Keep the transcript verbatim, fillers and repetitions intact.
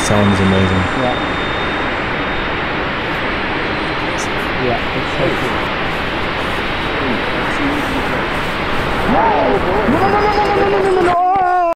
sound is amazing. Yeah. Yeah, it's so cool. No! No, no, no, no, no, no, no, no, no, no!